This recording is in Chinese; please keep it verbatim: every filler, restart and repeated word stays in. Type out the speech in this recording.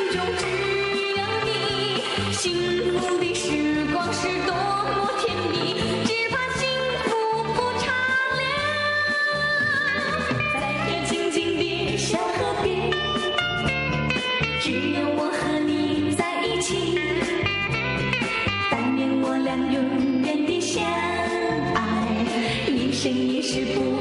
中只有你，幸福的时光是多么甜蜜，只怕幸福不长留。在这静静的小河边，只有我和你在一起，但愿我俩永远的相爱，一生一世不